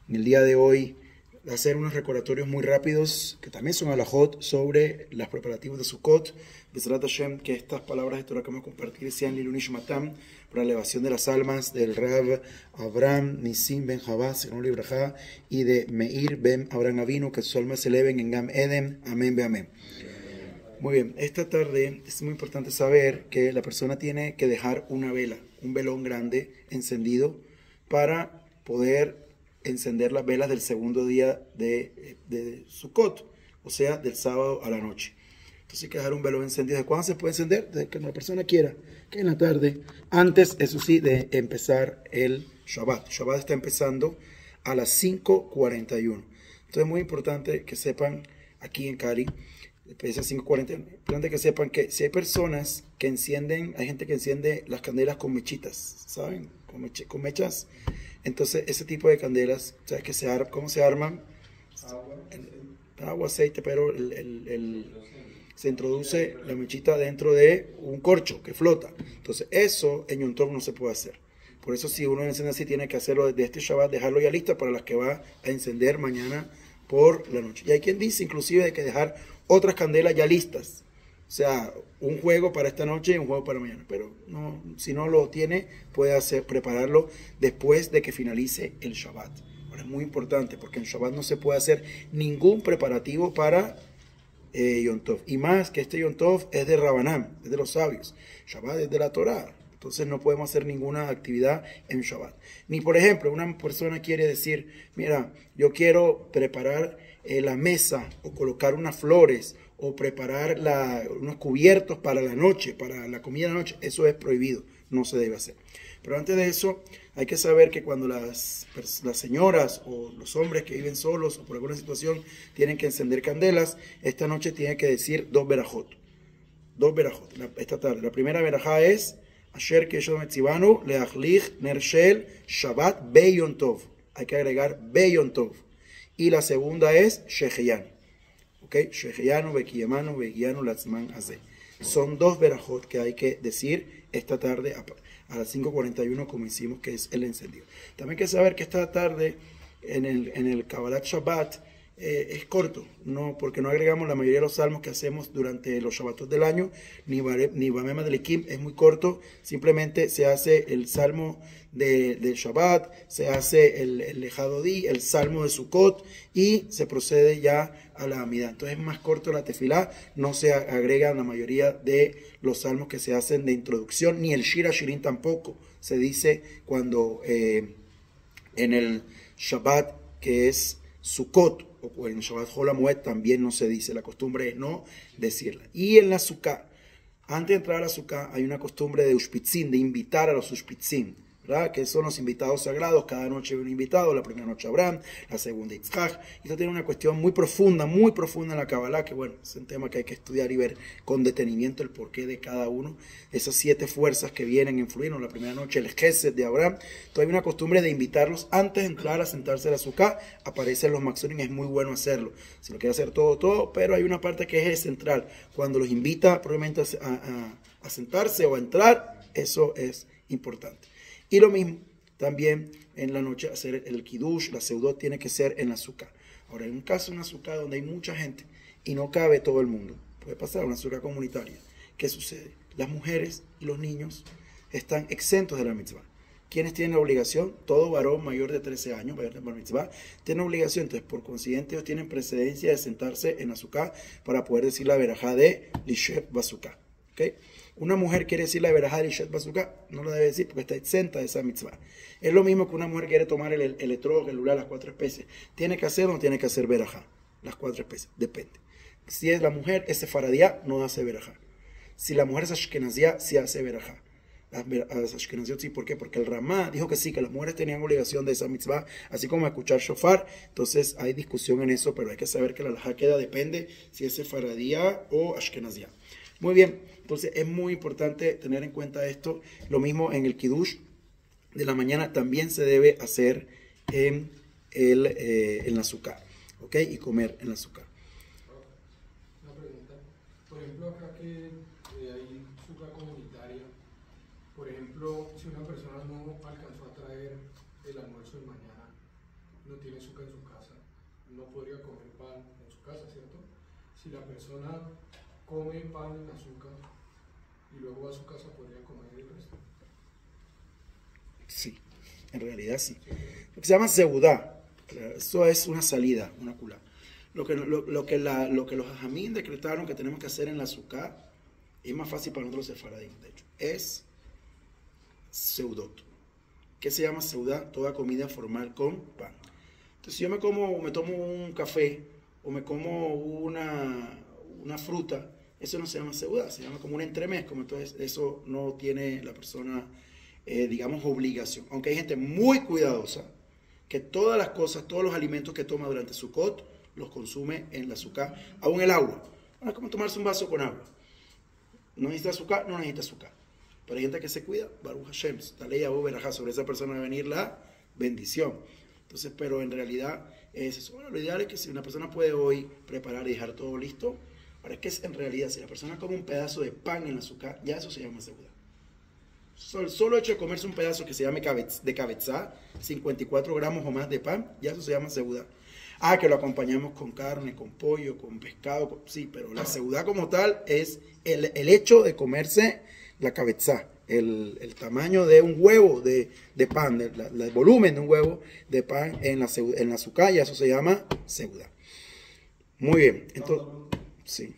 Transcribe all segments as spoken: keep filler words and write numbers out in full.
en el día de hoy hacer unos recordatorios muy rápidos, que también son alajot, sobre los preparativos de Sukkot. Bezrat Hashem, que estas palabras de Torah que vamos a compartir sean Lilun Nishmatam, para la elevación de las almas del Rav Abraham Nisim Ben Javá, Zichrono Libraja, y de Meir Ben Abraham Avinu, que sus almas se eleven en Gam Eden. Amén, be amén. Muy bien, esta tarde es muy importante saber que la persona tiene que dejar una vela, un velón grande encendido, para poder encender las velas del segundo día de, de Sukkot, o sea, del sábado a la noche. Entonces hay que dejar un velón encendido. ¿De cuándo se puede encender? Desde que la persona quiera, que en la tarde, antes, eso sí, de empezar el Shabbat. Shabbat está empezando a las cinco cuarenta y uno. Entonces es muy importante que sepan, aquí en Cali, empieza a cinco cuarenta y uno, importante que sepan que si hay personas que encienden, hay gente que enciende las candelas con mechitas, ¿saben? Con, meche, con mechas. Entonces, ese tipo de candelas, ¿sabes que se ar cómo se arman? Agua, el, agua aceite, pero el, el, el, se introduce la mechita dentro de un corcho que flota. Entonces, eso en Yom Tov no se puede hacer. Por eso, si uno enciende así, tiene que hacerlo desde este Shabbat, dejarlo ya listo para las que va a encender mañana por la noche. Y hay quien dice, inclusive, de que dejar otras candelas ya listas. O sea, un juego para esta noche y un juego para mañana. Pero no, si no lo tiene, puede hacer, prepararlo después de que finalice el Shabbat. Ahora es muy importante porque en Shabbat no se puede hacer ningún preparativo para eh, Yom Tov. Y más que este Yom Tov es de Rabanam, es de los sabios. Shabbat es de la Torah. Entonces no podemos hacer ninguna actividad en Shabbat. Ni por ejemplo, una persona quiere decir, mira, yo quiero preparar eh, la mesa o colocar unas flores o preparar la, unos cubiertos para la noche, para la comida de la noche. Eso es prohibido, no se debe hacer. Pero antes de eso, hay que saber que cuando las, las señoras o los hombres que viven solos o por alguna situación tienen que encender candelas, esta noche tienen que decir dos verajot. Dos verajot, la, esta tarde. La primera verajá es Asher Keshod Metzivanu Leachlich Nershel Shabbat Be Yom Tov. Hay que agregar Be Yom Tov. Y la segunda es Sheheyan. ¿Ok? Sheheyanu, Bekiyamanu, Bekiyanu, Latzman, Azeh. Son dos verajot que hay que decir esta tarde a, a las cinco cuarenta y uno, como hicimos, que es el encendido. También hay que saber que esta tarde en el, en el Kabbalat Shabbat eh, es corto, no, porque no agregamos la mayoría de los salmos que hacemos durante los Shabbatot del año, ni, ni Bamema del Ekim, es muy corto. Simplemente se hace el salmo de, del Shabbat, se hace el, el Lejadodí, el salmo de Sukkot, y se procede ya a la Amidá. Entonces es más corto la tefilá, no se agregan la mayoría de los salmos que se hacen de introducción, ni el Shira Shirin tampoco se dice cuando eh, en el Shabbat que es Sukkot, o en Shabbat Hol HaMoed también no se dice, la costumbre es no decirla. Y en la Sukkah, antes de entrar a la Sukkah, hay una costumbre de Ushpitzin, de invitar a los Ushpitzin, ¿verdad? Que son los invitados sagrados. Cada noche hay un invitado, la primera noche Abraham, la segunda Yitzhak. Esto tiene una cuestión muy profunda, muy profunda en la Kabbalah, que bueno, es un tema que hay que estudiar y ver con detenimiento el porqué de cada uno. Esas siete fuerzas que vienen a influir, ¿no? La primera noche el Gesed de Abraham. Entonces hay una costumbre de invitarlos antes de entrar a sentarse a la Sukkah. Aparecen los Maxorim, es muy bueno hacerlo. Si lo quiere hacer todo, todo, pero hay una parte que es central. Cuando los invita probablemente a, a, a sentarse o a entrar, eso es importante. Y lo mismo, también en la noche hacer el kiddush, la seudot tiene que ser en la Sukkah. Ahora, en un caso en una Sukkah donde hay mucha gente y no cabe todo el mundo, puede pasar una Sukkah comunitaria. ¿Qué sucede? Las mujeres y los niños están exentos de la mitzvah. ¿Quiénes tienen la obligación? Todo varón mayor de trece años, mayor de bar mitzvah, tiene obligación. Entonces, por consiguiente, ellos tienen precedencia de sentarse en la Sukkah para poder decir la verajá de Lishet Basukah. ¿Okay? Una mujer quiere decir la verajá de Lishet Basukah, no lo debe decir porque está exenta de esa mitzvah. Es lo mismo que una mujer quiere tomar el, el etrog, el ulá, las cuatro especies. ¿Tiene que hacer o no tiene que hacer verajá? Las cuatro especies, depende. Si es la mujer, es sefaradía, no hace verajá. Si la mujer es ashkenazía, sí hace verajá. Las ashkenaziot sí, ¿por qué? Porque el Ramá dijo que sí, que las mujeres tenían obligación de esa mitzvah, así como escuchar shofar. Entonces hay discusión en eso, pero hay que saber que la halajá queda, depende si es sefaradía o ashkenazía. Muy bien, entonces es muy importante tener en cuenta esto. Lo mismo en el kiddush de la mañana también se debe hacer en, el, eh, en la Sukkah, ¿ok? Y comer en la Sukkah. Una pregunta, por ejemplo acá que eh, hay Sukkah comunitaria, por ejemplo, si una persona no alcanzó a traer el almuerzo de mañana, no tiene tiene azúcar en su casa, no podría comer pan en su casa, ¿cierto? Si la persona come pan en azúcar y luego va a su casa, podría comer el resto. Sí, en realidad sí. Lo que se llama seudá, eso es una salida, una culá. Lo que, lo, lo, que la, lo que los hajamín decretaron que tenemos que hacer en la azúcar es más fácil para nosotros los sefaradín, de hecho, es seudot. ¿Qué se llama seudá? Toda comida formal con pan. Entonces, si yo me como, me tomo un café o me como una, una fruta, eso no se llama seudá, se llama como un entremés, como entonces eso no tiene la persona, eh, digamos, obligación. Aunque hay gente muy cuidadosa que todas las cosas, todos los alimentos que toma durante su Sukkot los consume en la azúcar, aún el agua. Bueno, es como tomarse un vaso con agua. No necesita azúcar, no necesita azúcar. Pero hay gente que se cuida, Baruch Hashem, dale ya verajá, sobre esa persona va a venir la bendición. Entonces, pero en realidad es eso. Bueno, lo ideal es que si una persona puede hoy preparar y dejar todo listo, ahora es que es en realidad, si la persona come un pedazo de pan en el azúcar, ya eso se llama segura. El solo hecho de comerse un pedazo que se llame de cabetzá, cincuenta y cuatro gramos o más de pan, ya eso se llama segura. Ah, que lo acompañamos con carne, con pollo, con pescado, con, sí, pero la segudá como tal es el, el hecho de comerse la cabetzá, el, el tamaño de un huevo de, de pan, el, la, el volumen de un huevo de pan en la, en la azúcar, ya eso se llama segudá. Muy bien, entonces, sí.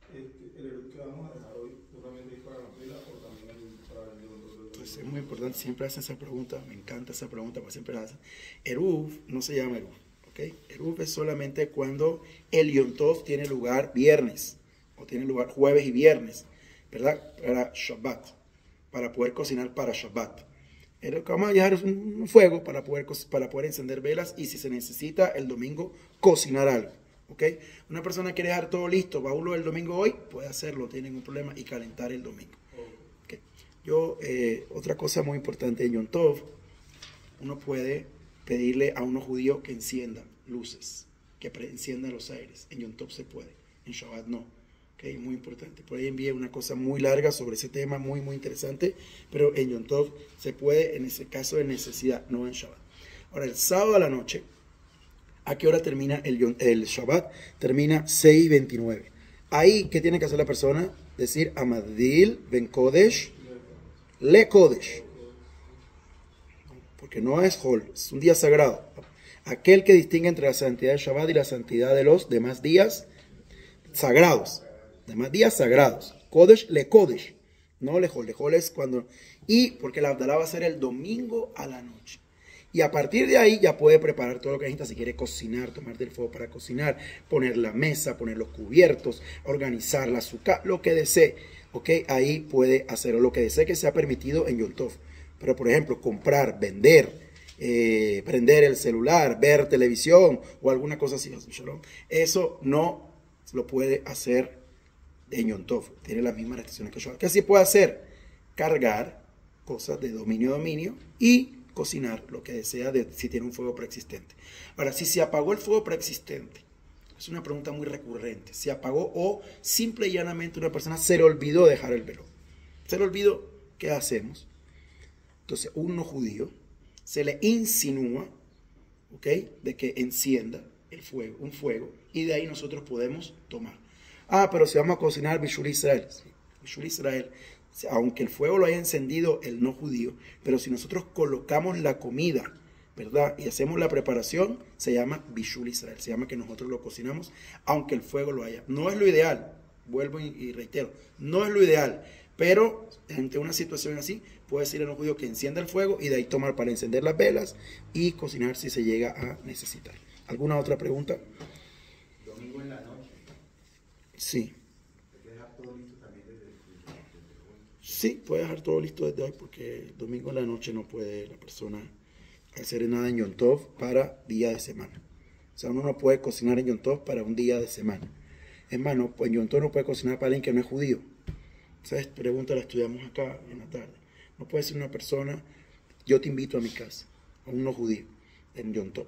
Entonces es muy importante, siempre hacen esa pregunta, me encanta esa pregunta, porque siempre la hacen. Eruv no se llama Eruv. ¿Okay? Eruv es solamente cuando el Yom Tov tiene lugar viernes, o tiene lugar jueves y viernes, ¿verdad? Para Shabbat, para poder cocinar para Shabbat. Lo que vamos a dejar es un fuego para poder, para poder encender velas y si se necesita el domingo cocinar algo. ¿Okay? Una persona quiere dejar todo listo, va uno el domingo hoy, puede hacerlo, no tiene ningún problema, y calentar el domingo. ¿Okay? Yo, eh, otra cosa muy importante en Yom Tov, uno puede pedirle a unos judíos que enciendan luces, que enciendan los aires. En Yom Tov se puede, en Shabbat no. ¿Okay? Muy importante. Por ahí envié una cosa muy larga sobre ese tema, muy, muy interesante, pero en Yom Tov se puede en ese caso de necesidad, no en Shabbat. Ahora, el sábado a la noche, ¿a qué hora termina el, el Shabbat? Termina seis y veintinueve. Ahí, ¿qué tiene que hacer la persona? Decir, Amadil ben Kodesh, le Kodesh. Porque no es Hol, es un día sagrado. Aquel que distingue entre la santidad del Shabbat y la santidad de los demás días sagrados. Demás días sagrados. Kodesh, le Kodesh. No le Hol, le Hol es cuando... Y porque la Abdalá va a ser el domingo a la noche. Y a partir de ahí ya puede preparar todo lo que necesita. Si quiere cocinar, tomar del fuego para cocinar, poner la mesa, poner los cubiertos, organizar la azúcar, lo que desee. ¿Ok? Ahí puede hacerlo, lo que desee que sea permitido en Yom Tov. Pero, por ejemplo, comprar, vender, eh, prender el celular, ver televisión o alguna cosa así, eso no lo puede hacer en Yom Tov. Tiene las mismas restricciones que yo. ¿Qué sí puede hacer? Cargar cosas de dominio a dominio y cocinar lo que desea de, si tiene un fuego preexistente. Ahora, si se apagó el fuego preexistente, es una pregunta muy recurrente. ¿Se apagó o simple y llanamente una persona se le olvidó dejar el velo? ¿Se le olvidó? ¿Qué hacemos? Entonces, un no judío se le insinúa, ¿ok?, de que encienda el fuego, un fuego, y de ahí nosotros podemos tomar. Ah, pero si vamos a cocinar Bishul Israel, sí, Bishul Israel, aunque el fuego lo haya encendido el no judío, pero si nosotros colocamos la comida, ¿verdad?, y hacemos la preparación, se llama Bishul Israel, se llama que nosotros lo cocinamos, aunque el fuego lo haya. No es lo ideal, vuelvo y, y reitero, no es lo ideal, pero ante una situación así, puede decirle a los judíos que encienda el fuego y de ahí tomar para encender las velas y cocinar si se llega a necesitar. ¿Alguna otra pregunta? Domingo en la noche. Sí. ¿Hay que dejar todo listo también desde, desde, desde hoy? Sí, puede dejar todo listo desde hoy porque domingo en la noche no puede la persona hacer nada en Yom Tov para día de semana. O sea, uno no puede cocinar en Yom Tov para un día de semana. Es más, no, pues en Yom Tov no puede cocinar para alguien que no es judío. ¿Sabes? Pregunta la estudiamos acá en la tarde. No puede ser una persona, yo te invito a mi casa, a un no judío, en Yom Tov.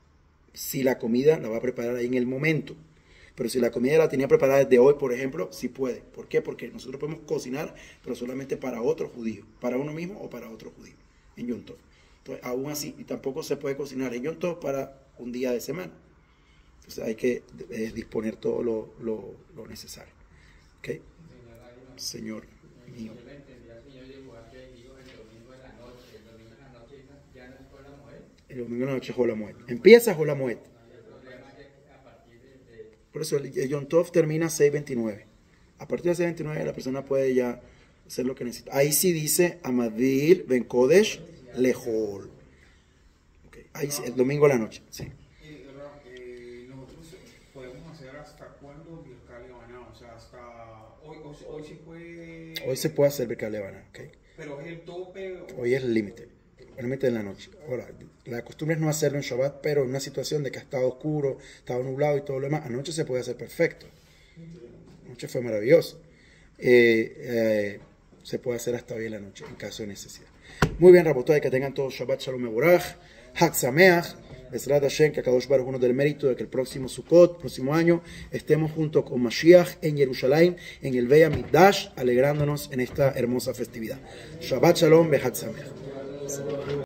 Si la comida la va a preparar ahí en el momento, pero si la comida la tenía preparada desde hoy, por ejemplo, sí puede. ¿Por qué? Porque nosotros podemos cocinar, pero solamente para otro judío, para uno mismo o para otro judío, en Yom Tov. Entonces, aún así, y tampoco se puede cocinar en Yom Tov para un día de semana. Entonces hay que eh, disponer todo lo, lo, lo necesario. ¿Okay? Señor mío. Yo le entendí al señor Yehuá que dijo el domingo en la noche. El domingo en la noche ya no es Hol HaMoed. El domingo en la noche es Hol HaMoed. Empieza Hol HaMoed. El problema es que a partir de, de Por eso el Yom Tov termina seis veintinueve. A partir de seis veintinueve la persona puede ya hacer lo que necesita. Ahí sí dice Amadil Ben Kodesh Lehol. Okay. Ahí sí, el domingo a la noche. Sí. Eh, eh, nosotros podemos hacer hasta cuándo Birkat Levaná, o sea, hasta hoy, hoy, hoy se puede. Hoy se puede hacer Birkat Levaná. Okay. Pero es el tope. O... Hoy es el límite. El límite en la noche. Ahora, la costumbre es no hacerlo en Shabbat, pero en una situación de que ha estado oscuro, estado nublado y todo lo demás, anoche se puede hacer perfecto. Anoche fue maravilloso. Eh, eh, se puede hacer hasta hoy en la noche, en caso de necesidad. Muy bien, Rabotai, que tengan todos Shabbat Shalom Mevorach, Hag Sameach, Bezrat Hashem, que Akadosh Baruj uno del mérito de que el próximo Sukkot, próximo año, estemos junto con Mashiach en Jerusalén, en el Beit Hamikdash, alegrándonos en esta hermosa festividad. Shabbat Shalom, Hag Sameach.